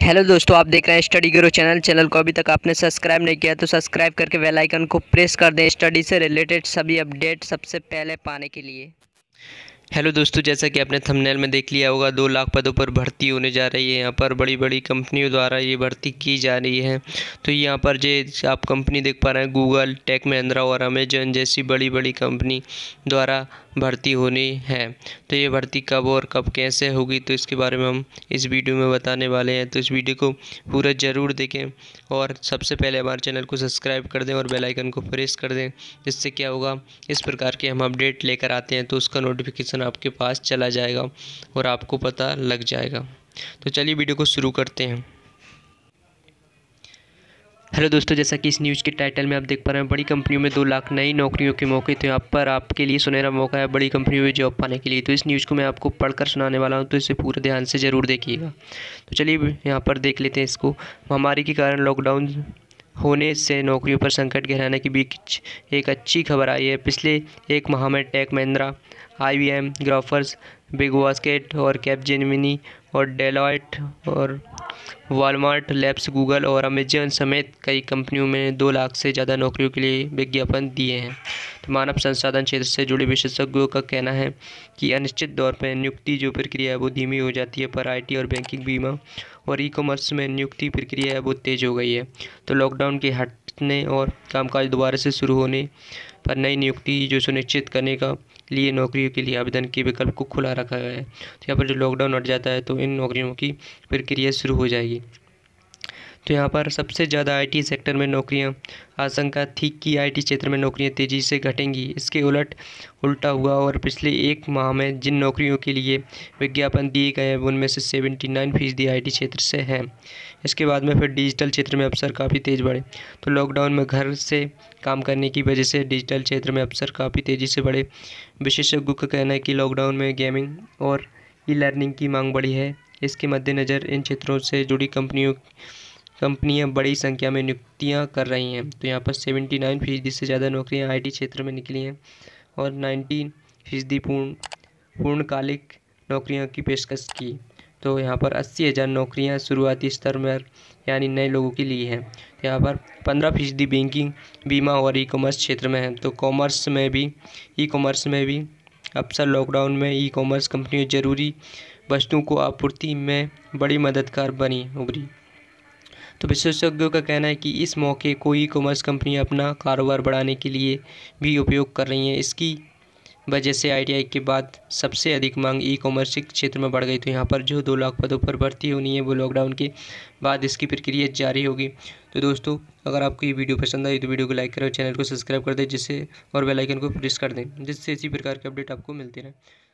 Hello दोस्तों, आप देख रहे हैं स्टडी गुरु चैनल को अभी तक आपने सब्सक्राइब नहीं किया तो सब्सक्राइब करके बेल आइकन को प्रेस कर दें स्टडी से रिलेटेड सभी अपडेट सबसे पहले पाने के लिए। हेलो दोस्तों, जैसा कि आपने थंबनेल में देख लिया होगा 2 लाख पदों पर भर्ती होने जा रही है। यहाँ पर बड़ी बड़ी कंपनियों द्वारा ये भर्ती की जा रही है। तो यहाँ पर जो आप कंपनी देख पा रहे हैं, गूगल, टेक महिंद्रा और अमेजन जैसी बड़ी बड़ी कंपनी द्वारा भर्ती होनी है। तो ये भर्ती कब और कब कैसे होगी, तो इसके बारे में हम इस वीडियो में बताने वाले हैं। तो इस वीडियो को पूरा ज़रूर देखें और सबसे पहले हमारे चैनल को सब्सक्राइब कर दें और बेल आइकन को प्रेस कर दें। जिससे क्या होगा, इस प्रकार के हम अपडेट लेकर आते हैं तो उसका नोटिफिकेशन आपके पास चला जाएगा और आपको पता लग जाएगा। तो चलिए वीडियो को शुरू करते हैं। हेलो दोस्तों, जैसा कि इस न्यूज़ के टाइटल में आप देख पा रहे हैं, बड़ी कंपनियों में 2 लाख नई नौकरियों के मौके। तो यहाँ पर आपके लिए सुनहरा मौका है बड़ी कंपनियों में जॉब पाने के लिए। तो इस न्यूज़ को मैं आपको पढ़कर सुनाने वाला हूँ, तो इसे पूरे ध्यान से ज़रूर देखिएगा। तो चलिए यहाँ पर देख लेते हैं इसको। महामारी के कारण लॉकडाउन होने से नौकरियों पर संकट गहराने के बीच एक अच्छी खबर आई है। पिछले एक माह में Tech Mahindra, IBM, Grofers, Big Basket और कैपजेमिनी और डेलॉयट और वॉलमार्ट लैब्स, गूगल और अमेजन समेत कई कंपनियों में 2 लाख से ज़्यादा नौकरियों के लिए विज्ञापन दिए हैं। तो मानव संसाधन क्षेत्र से जुड़े विशेषज्ञों का कहना है कि अनिश्चित दौर पर नियुक्ति जो प्रक्रिया है वो धीमी हो जाती है, पर IT और बैंकिंग, बीमा और ई-कॉमर्स में नियुक्ति प्रक्रिया है वो तेज़ हो गई है। तो लॉकडाउन के हटने और कामकाज दोबारा से शुरू होने पर नई नियुक्ति जो सुनिश्चित करने का लिए नौकरियों के लिए आवेदन के विकल्प को खुला रखा गया है। तो यहाँ पर जो लॉकडाउन हट जाता है तो इन नौकरियों की प्रक्रिया शुरू हो जाएगी। तो यहाँ पर सबसे ज़्यादा IT सेक्टर में नौकरियाँ, आशंका थी कि IT क्षेत्र में नौकरियाँ तेज़ी से घटेंगी। इसके उल्टा हुआ और पिछले एक माह में जिन नौकरियों के लिए विज्ञापन दिए गए हैं उनमें से 79% IT क्षेत्र से हैं। इसके बाद में फिर डिजिटल क्षेत्र में अवसर काफ़ी तेज़ बढ़े। तो लॉकडाउन में घर से काम करने की वजह से डिजिटल क्षेत्र में अवसर काफ़ी तेज़ी से बढ़े। विशेषज्ञों का कहना है कि लॉकडाउन में गेमिंग और ई-लर्निंग की मांग बढ़ी है। इसके मद्देनज़र इन क्षेत्रों से जुड़ी कंपनियां बड़ी संख्या में नियुक्तियां कर रही हैं। तो यहाँ पर 79% से ज़्यादा नौकरियां IT क्षेत्र में निकली हैं और 19% पूर्णकालिक नौकरियों की पेशकश की। तो यहाँ पर 80,000 नौकरियां शुरुआती स्तर में यानी नए लोगों के लिए हैं। यहाँ पर 15% बैंकिंग, बीमा और ई-कॉमर्स क्षेत्र में है। तो ई-कॉमर्स में भी अवसर लॉकडाउन में ई-कॉमर्स कंपनियों ज़रूरी वस्तुओं को आपूर्ति में बड़ी मददगार उभरी। तो विशेषज्ञों का कहना है कि इस मौके को ई-कॉमर्स कंपनियां अपना कारोबार बढ़ाने के लिए भी उपयोग कर रही हैं। इसकी वजह से ITI के बाद सबसे अधिक मांग ई-कॉमर्स क्षेत्र में बढ़ गई। तो यहाँ पर जो 2 लाख पदों पर भर्ती होनी है वो लॉकडाउन के बाद इसकी प्रक्रिया जारी होगी। तो दोस्तों, अगर आपको ये वीडियो पसंद आई तो वीडियो को लाइक करें और चैनल को सब्सक्राइब कर दें और बेल आइकन को प्रेस कर दें, जिससे इसी प्रकार के अपडेट आपको मिलते रहें।